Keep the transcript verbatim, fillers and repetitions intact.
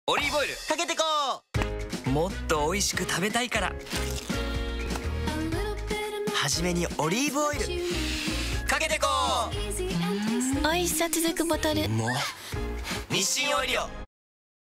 オリーブオイルかけてこもっと美味しく食べたいから。 はじめにオリーブオイルかけてこ美味しさ続くボトル。 もう日清オイリオ